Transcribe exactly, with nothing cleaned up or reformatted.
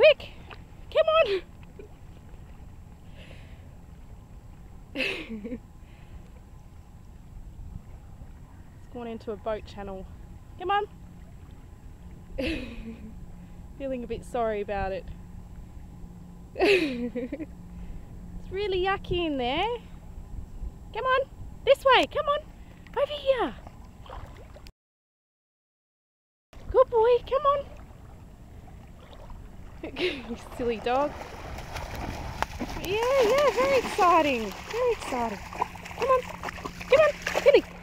Quick! Come on! It's gone into a boat channel. Come on! Feeling a bit sorry about it. It's really yucky in there. Come on! This way! Come on! Over here! Good boy! Come on! You silly dog. Yeah, yeah, very exciting. Very exciting. Come on. Come on. Billy.